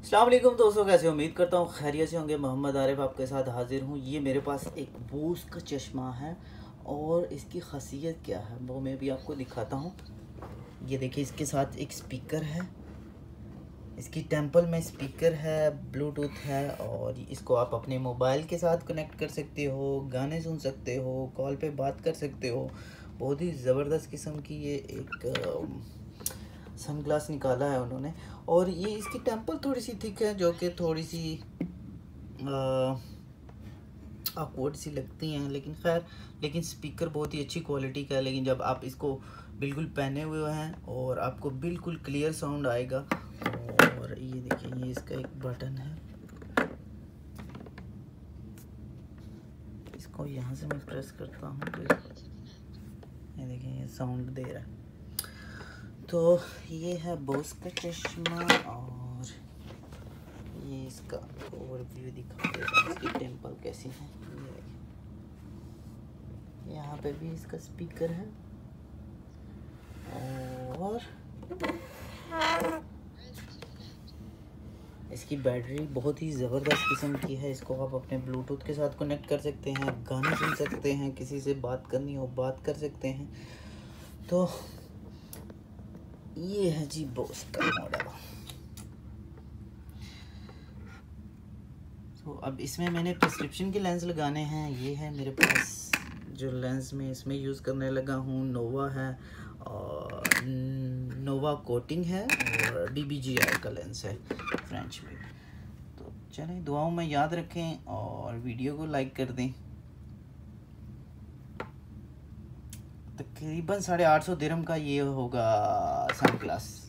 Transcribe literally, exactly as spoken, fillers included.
अस्सलाम वालेकुम दोस्तों, कैसे उम्मीद करता हूँ खैरियत से होंगे। मोहम्मद आरिफ आपके साथ हाजिर हूँ। ये मेरे पास एक बोस का चश्मा है और इसकी खासियत क्या है वो मैं भी आपको दिखाता हूँ। ये देखिए, इसके साथ एक स्पीकर है, इसकी टेम्पल में स्पीकर है, ब्लूटूथ है और इसको आप अपने मोबाइल के साथ कनेक्ट कर सकते हो, गाने सुन सकते हो, कॉल पे बात कर सकते हो। बहुत ही ज़बरदस्त किस्म की ये एक सन ग्लास निकाला है उन्होंने। और ये इसकी टेम्पल थोड़ी सी थिक है जो कि थोड़ी सी ऑकवर्ड सी लगती हैं, लेकिन खैर लेकिन स्पीकर बहुत ही अच्छी क्वालिटी का है। लेकिन जब आप इसको बिल्कुल पहने हुए हैं और आपको बिल्कुल क्लियर साउंड आएगा। और ये देखिए, ये इसका एक बटन है, इसको यहाँ से मैं प्रेस करता हूँ तो ये देखिए ये साउंड दे रहा है। तो ये है बोस का चश्मा और ये इसका ओवरव्यू दिखा देता हूँ, इसकी टेम्पल कैसी है। ये देखिए, यहाँ पे भी इसका स्पीकर है और इसकी बैटरी बहुत ही ज़बरदस्त किस्म की है। इसको आप अपने ब्लूटूथ के साथ कनेक्ट कर सकते हैं, गाने सुन सकते हैं, किसी से बात करनी हो बात कर सकते हैं। तो ये है जी बोस का मॉडल। तो अब इसमें मैंने प्रिस्क्रिप्शन के लेंस लगाने हैं। ये है मेरे पास जो लेंस में इसमें यूज़ करने लगा हूँ, नोवा है और नोवा कोटिंग है और डी बी जी आई का लेंस है फ्रेंच में। तो चलें, दुआओं में याद रखें और वीडियो को लाइक कर दें। तकरीबन साढ़े आठ सौ दिरहम का ये होगा सन ग्लास।